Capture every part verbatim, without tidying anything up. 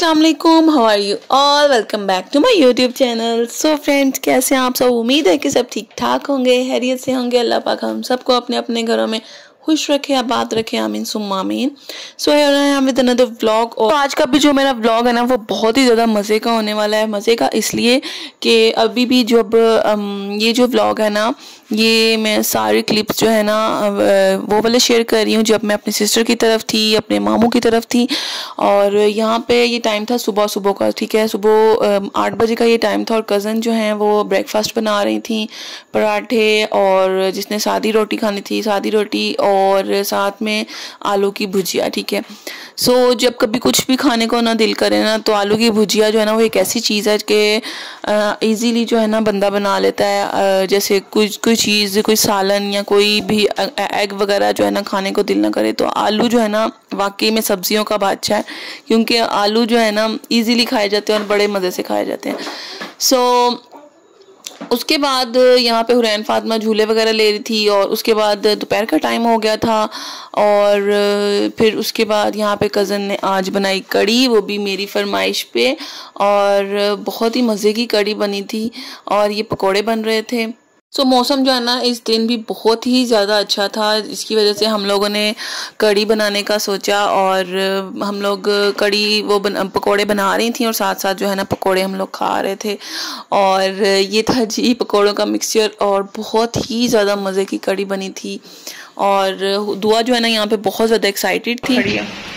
अस्सलाम वालेकुम, how are you all, welcome back to my YouTube channel. So friends, कैसे हैं आप सब? उम्मीद है कि सब ठीक ठाक होंगे, हैरियत से होंगे। अल्लाह पाक हम सबको अपने अपने घरों में खुश रखे, आबाद रखे, आमीन सुम्मा आमीन। सो है विद अनदर व्लॉग। और आज का भी जो मेरा व्लॉग है ना वो बहुत ही ज़्यादा मज़े का होने वाला है। मज़े का इसलिए कि अभी भी जब ये जो व्लॉग है ना, ये मैं सारी क्लिप्स जो है ना वो वाले शेयर कर रही हूँ जब मैं अपनी सिस्टर की तरफ थी, अपने मामू की तरफ थी। और यहाँ पे ये टाइम था सुबह सुबह का, ठीक है, सुबह आठ बजे का ये टाइम था। और कज़न जो हैं वो ब्रेकफास्ट बना रही थी, पराठे, और जिसने सादी रोटी खानी थी सादी रोटी, और साथ में आलू की भुजिया, ठीक है। सो so, जब कभी कुछ भी खाने को ना दिल करे ना, तो आलू की भुजिया जो है ना वो एक ऐसी चीज़ है कि इजीली जो है ना बंदा बना लेता है। जैसे कुछ कोई चीज़, कोई सालन या कोई भी एग वगैरह जो है ना खाने को दिल ना करे, तो आलू जो है ना वाकई में सब्जियों का बादशाह है, क्योंकि आलू जो है ना इजीली खाए जाते हैं और बड़े मज़े से खाए जाते हैं। सो so, उसके बाद यहाँ पे हुरैन फातिमा झूले वगैरह ले रही थी, और उसके बाद दोपहर का टाइम हो गया था। और फिर उसके बाद यहाँ पे कज़न ने आज बनाई कड़ी, वो भी मेरी फरमाइश पे, और बहुत ही मज़े की कड़ी बनी थी, और ये पकोड़े बन रहे थे। सो so, मौसम जो है ना इस दिन भी बहुत ही ज़्यादा अच्छा था, इसकी वजह से हम लोगों ने कड़ी बनाने का सोचा, और हम लोग कड़ी वो बन, पकोड़े बना रही थी, और साथ साथ जो है ना पकोड़े हम लोग खा रहे थे। और ये था जी पकोड़ों का मिक्सचर, और बहुत ही ज़्यादा मज़े की कड़ी बनी थी। और दुआ जो है ना यहाँ पे बहुत ज़्यादा एक्साइटेड थी। मुझे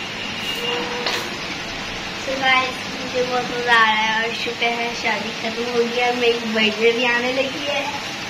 बहुत मज़ा आ रहा है, और शुक्र है शादी खत्म हो गया, मेरी बर्थडे भी आने लगी है।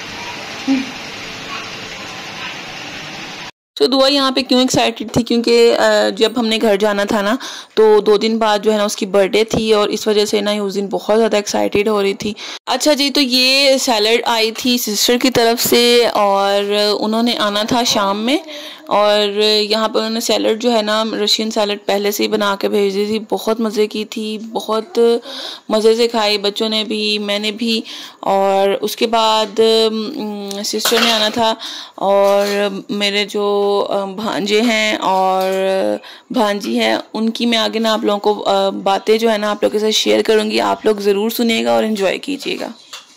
तो दुआ यहाँ पे क्यों एक्साइटेड थी, क्योंकि जब हमने घर जाना था ना, तो दो दिन बाद जो है ना उसकी बर्थडे थी, और इस वजह से ना उस दिन बहुत ज़्यादा एक्साइटेड हो रही थी। अच्छा जी, तो ये सैलड आई थी सिस्टर की तरफ से, और उन्होंने आना था शाम में। और यहाँ पर उन्होंने सैलड जो है ना रशियन सैलड पहले से ही बना के भेज दी थी, बहुत मज़े की थी, बहुत मज़े से खाई बच्चों ने भी, मैंने भी। और उसके बाद सिस्टर ने आना था, और मेरे जो भांजे हैं और भांजी हैं उनकी मैं आगे ना आप लोगों को बातें जो है ना आप लोगों के साथ शेयर करूँगी। आप लोग ज़रूर सुनिएगा और एंजॉय कीजिएगा।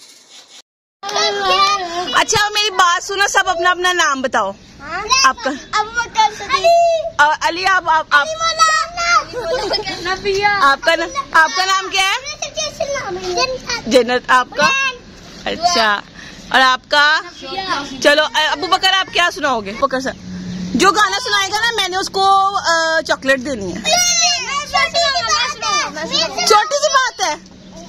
अच्छा मेरी बात सुनो, सब अपना अपना नाम बताओ। आपका अली, अली आप आप आप आपका ना, आपका नाम क्या है? जन्नत। आपका? अच्छा, और आपका? चलो अबू बकर, आप क्या सुनाओगे? बकर सर जो गाना सुनाएगा ना मैंने उसको चॉकलेट देनी है। छोटी सी बात है,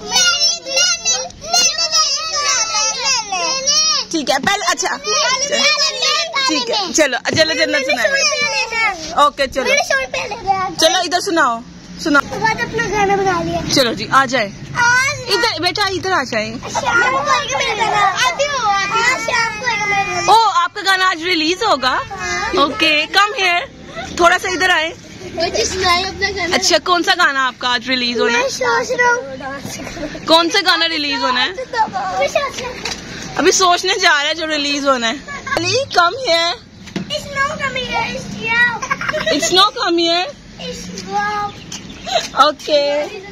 ठीक है पहले। अच्छा ठीक है, चलो चलो जन्नत सुनाएगा। ओके चलो चलो इधर सुनाओ, सुनाओ। अपना गाना बना लिया। चलो जी आ जाए इधर, बेटा इधर आ जाए। ओ आपका गाना आज रिलीज होगा? ओके कम हियर, थोड़ा सा इधर आए। अच्छा कौन सा गाना आपका आज रिलीज होना है? कौन सा गाना रिलीज होना है? अभी सोचने जा रहे हैं जो रिलीज होना है। Ali come here. It's no come here. Okay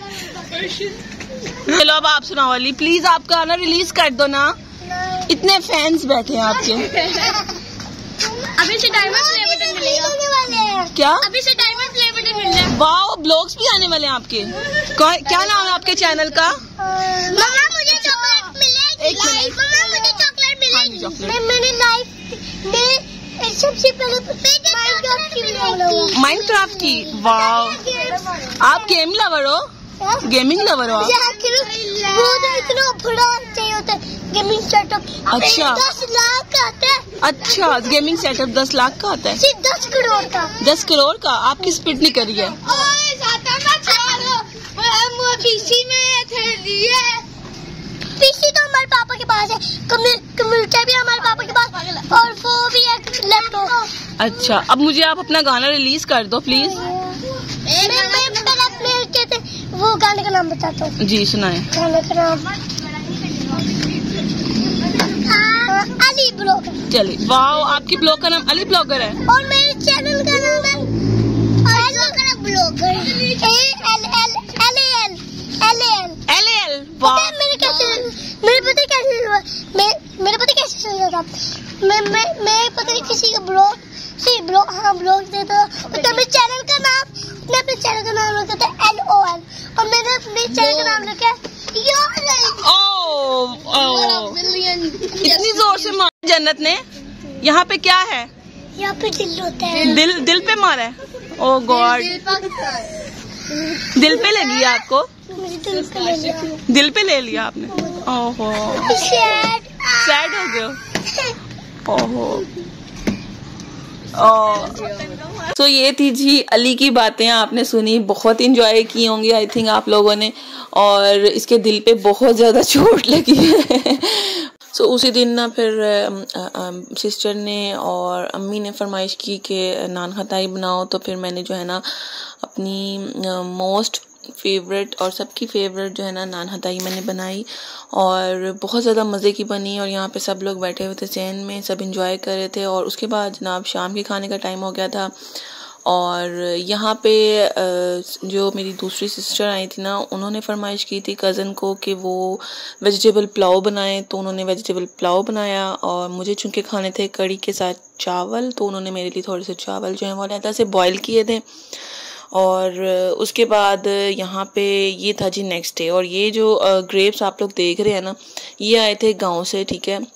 चलो अब आप सुनाओ अली, प्लीज आप गाना रिलीज कर दो ना, इतने फैंस बैठे हैं आपके। अभी से डायमंड प्ले बटन मिलेगा। क्या? अभी से डायमंड प्ले बटन मिल रहा है। वाओ, ब्लॉग्स भी आने वाले हैं आपके। क्या नाम है आपके चैनल का? मम्मा मुझे चॉकलेट मिलेगी। एक मिनट। मम्मा मुझे चॉकलेट मिलेगी। चॉकलेट मैं मेरी लाइफ में सबसे पहले माइनक्राफ्ट की माइनक्राफ्ट की। वाओ, आप गेम लवर हो? गेमिंग लवर हो? वो तो इतना बड़ा चाहिए होता है गेमिंग सेटअप। अच्छा दस लाख का आता है। अच्छा गेमिंग सेटअप दस लाख का आता है? सिर्फ दस करोड़ का। दस करोड़ का? आपकी स्पीड नहीं करी है? पीसी में पीसी तो हमारे पापा के पास है, कंप्यूटर भी हमारे पापा के पास, और वो भी एक लैपटॉप। अच्छा अब मुझे आप अपना गाना रिलीज कर दो प्लीज। कहते वो गाने का नाम बताता हूँ जी, सुनाए। गाने का नाम अली ब्लॉगर। चलिए वाओ, आपकी ब्लॉग का नाम अली ब्लॉगर है, और मेरे चैनल का नाम है blogger. A L L L A L L L L मेरे कैसे मेरे पता कैसे हुआ मैं मेरे पता कैसे चल रहा था मैं मैं मैं पता नहीं किसी का ब्लॉग सी ब्लॉग हाँ ब्लॉग देता तो मेरे चैनल का नाम मैं अपने चैनल का नाम रखा था एल ओ एल और मैंने अपने चैनल का नाम रखा इतनी जोर से मारा जन्नत ने। यहाँ पे क्या है? यहाँ पे दिल होता है। दिल दिल पे मारा है? ओ गॉड, दिल पे लगी आपको? मुझे दिल पे ले लिया। दिल पे ले लिया आपने? ओहो सैड सैड हो गए। ओहो तो so, ये थी जी अली की बातें, आपने सुनी, बहुत इंजॉय की होंगी आई थिंक आप लोगों ने, और इसके दिल पे बहुत ज़्यादा चोट लगी है। सो so, उसी दिन ना फिर आ, आ, सिस्टर ने और अम्मी ने फरमाइश की कि नान खताई बनाओ, तो फिर मैंने जो है ना अपनी मोस्ट फेवरेट और सबकी फेवरेट जो है ना नान खताई मैंने बनाई और बहुत ज़्यादा मज़े की बनी। और यहाँ पे सब लोग बैठे हुए थे चैन में, सब इंजॉय कर रहे थे। और उसके बाद जनाब शाम के खाने का टाइम हो गया था और यहाँ पे जो मेरी दूसरी सिस्टर आई थी ना, उन्होंने फरमाइश की थी कज़न को कि वो वेजिटेबल पुलाव बनाएं, तो उन्होंने वेजिटेबल पुलाव बनाया। और मुझे चूँकि खाने थे कड़ी के साथ चावल, तो उन्होंने मेरे लिए थोड़े से चावल जो हैं वो अलग से बॉयल किए थे। और उसके बाद यहाँ पे ये था जी नेक्स्ट डे। और ये जो ग्रेप्स आप लोग देख रहे हैं ना, ये आए थे गांव से, ठीक है।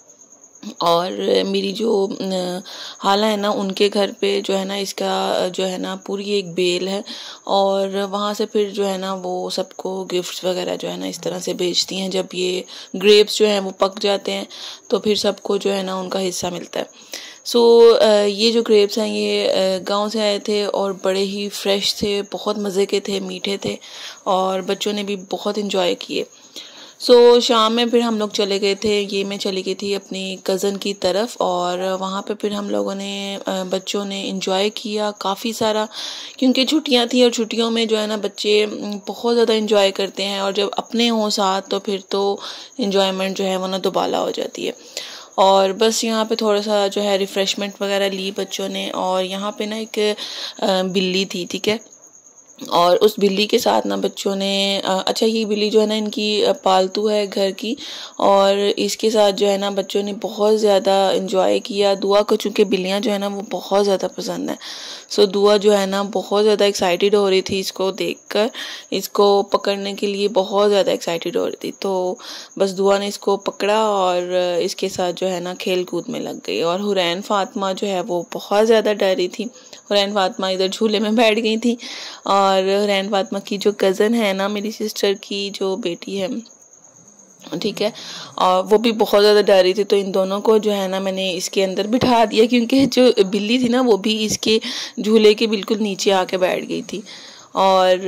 और मेरी जो हाला है ना, उनके घर पे जो है ना इसका जो है ना पूरी एक बेल है और वहाँ से फिर जो है ना वो सबको गिफ्ट्स वगैरह जो है ना इस तरह से भेजती हैं। जब ये ग्रेप्स जो हैं वो पक जाते हैं तो फिर सबको जो है ना उनका हिस्सा मिलता है। सो so, ये जो ग्रेप्स हैं ये गांव से आए थे और बड़े ही फ्रेश थे, बहुत मज़े के थे, मीठे थे और बच्चों ने भी बहुत इन्जॉय किए। सो so, शाम में फिर हम लोग चले गए थे, ये मैं चली गई थी अपनी कज़न की तरफ और वहाँ पे फिर हम लोगों ने बच्चों ने इन्जॉय किया काफ़ी सारा, क्योंकि छुट्टियाँ थी और छुट्टियों में जो है ना बच्चे बहुत ज़्यादा इन्जॉय करते हैं और जब अपने हों साथ तो फिर तो इन्जॉयमेंट जो है वो ना दोबाला हो जाती है। और बस यहाँ पे थोड़ा सा जो है रिफ़्रेशमेंट वगैरह ली बच्चों ने। और यहाँ पे ना एक बिल्ली थी, ठीक है, और उस बिल्ली के साथ ना बच्चों ने अच्छा ये बिल्ली जो है ना इनकी पालतू है घर की, और इसके साथ जो है ना बच्चों ने बहुत ज़्यादा इन्जॉय किया। दुआ को चूँकि बिल्लियाँ जो है ना वो बहुत ज़्यादा पसंद है, सो दुआ जो है ना बहुत ज़्यादा एक्साइटेड हो रही थी इसको देखकर, इसको पकड़ने के लिए बहुत ज़्यादा एक्साइटेड हो रही थी। तो बस दुआ ने इसको पकड़ा और इसके साथ जो है ना खेल कूद में लग गई। और हुरैन फातिमा जो है वो बहुत ज़्यादा डरी थी। हुरैन फातिमा इधर झूले में बैठ गई थी और हुरैन फातिमा की जो कज़न है ना मेरी सिस्टर की जो बेटी है, ठीक है, और वो भी बहुत ज़्यादा डरी थी। तो इन दोनों को जो है ना मैंने इसके अंदर बिठा दिया, क्योंकि जो बिल्ली थी ना वो भी इसके झूले के बिल्कुल नीचे आके बैठ गई थी और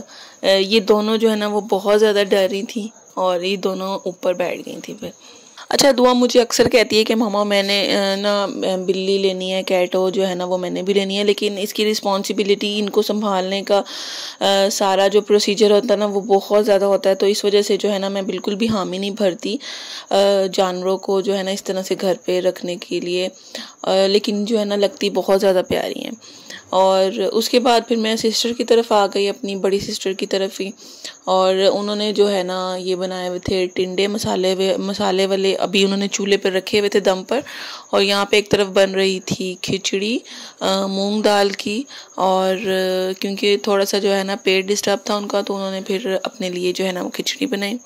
ये दोनों जो है ना वो बहुत ज़्यादा डरी थी और ये दोनों ऊपर बैठ गई थी। फिर अच्छा दुआ मुझे अक्सर कहती है कि मामा मैंने ना बिल्ली लेनी है, कैट हो जो है ना वो मैंने भी लेनी है, लेकिन इसकी रिस्पॉन्सिबिलिटी, इनको संभालने का आ, सारा जो प्रोसीजर होता है ना वो बहुत ज़्यादा होता है। तो इस वजह से जो है ना मैं बिल्कुल भी हामी नहीं भरती जानवरों को जो है ना इस तरह से घर पे रखने के लिए, आ, लेकिन जो है ना लगती बहुत ज़्यादा प्यारी हैं। और उसके बाद फिर मैं सिस्टर की तरफ आ गई, अपनी बड़ी सिस्टर की तरफ ही, और उन्होंने जो है ना ये बनाए हुए थे टिंडे मसाले मसाले वाले, अभी उन्होंने चूल्हे पर रखे हुए थे दम पर। और यहाँ पे एक तरफ बन रही थी खिचड़ी मूंग दाल की, और क्योंकि थोड़ा सा जो है ना पेट डिस्टर्ब था उनका, तो उन्होंने फिर अपने लिए जो है ना वो खिचड़ी बनाई।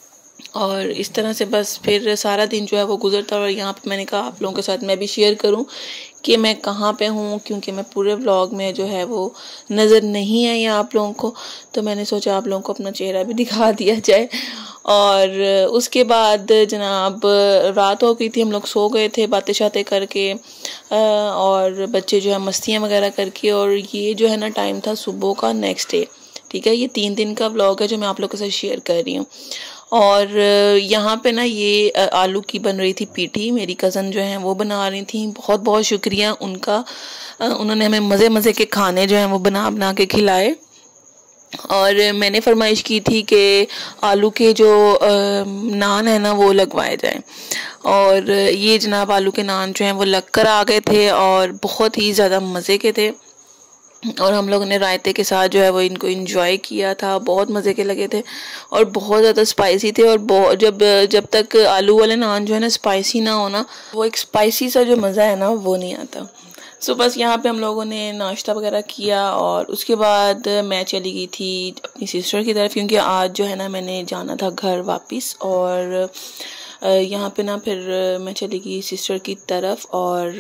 और इस तरह से बस फिर सारा दिन जो है वो गुजरता। और यहाँ पे मैंने कहा आप लोगों के साथ मैं भी शेयर करूँ कि मैं कहाँ पे हूँ, क्योंकि मैं पूरे व्लॉग में जो है वो नज़र नहीं आई आप लोगों को, तो मैंने सोचा आप लोगों को अपना चेहरा भी दिखा दिया जाए। और उसके बाद जनाब रात हो गई थी, हम लोग सो गए थे बातें शातें करके और बच्चे जो है मस्तियाँ वगैरह करके। और ये जो है ना टाइम था सुबह का नेक्स्ट डे, ठीक है, ये तीन दिन का व्लॉग है जो मैं आप लोगों के साथ शेयर कर रही हूँ। और यहाँ पे ना ये आलू की बन रही थी पीठी, मेरी कज़न जो हैं वो बना रही थी। बहुत बहुत शुक्रिया उनका, उन्होंने हमें मज़े मज़े के खाने जो हैं वो बना बना के खिलाए। और मैंने फरमाइश की थी कि आलू के जो नान है ना वो लगवाए जाएं, और ये जनाब आलू के नान जो हैं वो लग कर आ गए थे और बहुत ही ज़्यादा मज़े के थे। और हम लोगों ने रायते के साथ जो है वो इनको एंजॉय किया था। बहुत मज़े के लगे थे और बहुत ज़्यादा स्पाइसी थे। और बहुत जब जब तक आलू वाले नान जो है ना स्पाइसी ना हो ना, वो एक स्पाइसी सा जो मज़ा है ना वो नहीं आता। सो बस यहाँ पे हम लोगों ने नाश्ता वगैरह किया और उसके बाद मैं चली गई थी अपनी सिस्टर की तरफ, क्योंकि आज जो है ना मैंने जाना था घर वापस। और यहाँ पे ना फिर मैं चली गई सिस्टर की तरफ। और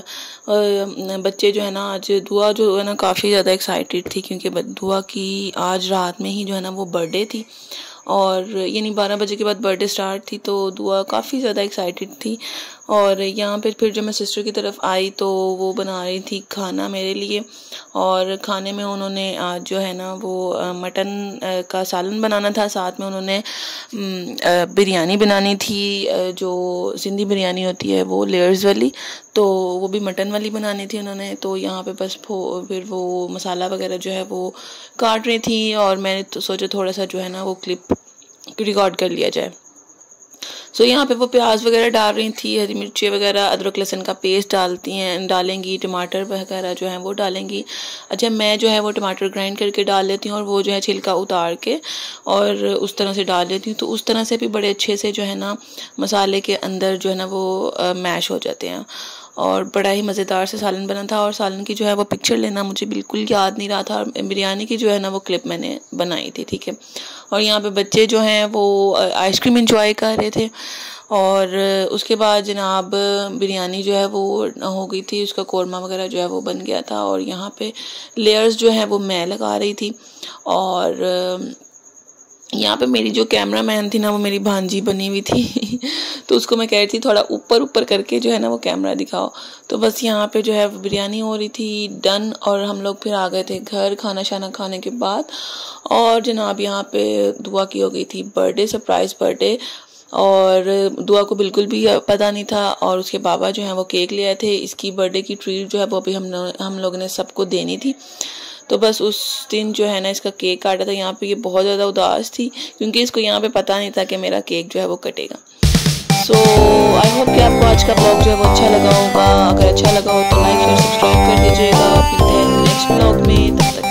बच्चे जो है ना आज दुआ जो है ना काफ़ी ज़्यादा एक्साइटेड थी, क्योंकि दुआ की आज रात में ही जो है ना वो बर्थडे थी और यानी बारह बजे के बाद बर्थडे स्टार्ट थी, तो दुआ काफ़ी ज़्यादा एक्साइटेड थी। और यहाँ पे फिर जब मैं सिस्टर की तरफ आई तो वो बना रही थी खाना मेरे लिए। और खाने में उन्होंने आज जो है ना वो मटन का सालन बनाना था, साथ में उन्होंने बिरयानी बनानी थी, जो सिंधी बिरयानी होती है वो लेयर्स वाली, तो वो भी मटन वाली बनानी थी उन्होंने। तो यहाँ पे बस फिर वो मसाला वगैरह जो है वो काट रही थी और मैंने तो सोचा थोड़ा सा जो है ना वो क्लिप रिकॉर्ड कर लिया जाए। सो so, यहाँ पे वो प्याज वगैरह डाल रही थी, हरी मिर्ची वगैरह, अदरक लहसुन का पेस्ट डालती हैं डालेंगी, टमाटर वगैरह जो है वो डालेंगी। अच्छा, मैं जो है वो टमाटर ग्राइंड करके डाल लेती हूँ और वो जो है छिलका उतार के और उस तरह से डाल लेती हूँ, तो उस तरह से भी बड़े अच्छे से जो है ना मसाले के अंदर जो है ना वो आ, मैश हो जाते हैं। और बड़ा ही मज़ेदार से सालन बना था। और सालन की जो है वो पिक्चर लेना मुझे बिल्कुल याद नहीं रहा था, और बिरयानी की जो है ना वो क्लिप मैंने बनाई थी, ठीक है। और यहाँ पे बच्चे जो हैं वो आइसक्रीम एंजॉय कर रहे थे। और उसके बाद जनाब बिरयानी जो है वो हो गई थी, उसका कोरमा वगैरह जो है वो बन गया था। और यहाँ पे लेयर्स जो है वो मैं लगा रही थी। और यहाँ पे मेरी जो कैमरा मैन थी ना वो मेरी भांजी बनी हुई थी तो उसको मैं कह रही थी थोड़ा ऊपर ऊपर करके जो है ना वो कैमरा दिखाओ। तो बस यहाँ पे जो है बिरयानी हो रही थी डन, और हम लोग फिर आ गए थे घर खाना शाना खाने के बाद। और जनाब यहाँ पे दुआ की हो गई थी बर्थडे, सरप्राइज़ बर्थडे, और दुआ को बिल्कुल भी पता नहीं था। और उसके बाबा जो है वो केक ले आए थे, इसकी बर्थडे की ट्रीट जो है वो अभी हम हम लोगों ने सबको देनी थी। तो बस उस दिन जो है ना इसका केक काटा था। यहाँ पे ये बहुत ज़्यादा उदास थी क्योंकि इसको यहाँ पे पता नहीं था कि मेरा केक जो है वो कटेगा। सो आई होप कि आपको आज का ब्लॉग जो है वो अच्छा लगा होगा। अगर अच्छा लगा हो तो लाइक शेयर सब्सक्राइब कर दीजिएगा। फिर नेक्स्ट ब्लॉग में, तब तक